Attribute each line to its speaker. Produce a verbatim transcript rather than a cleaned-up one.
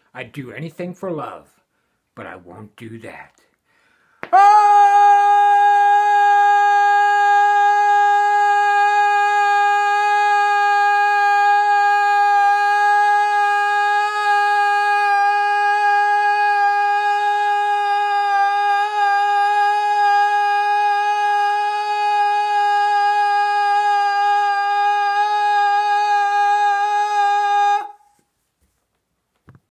Speaker 1: I'd do anything for love, but I won't do that.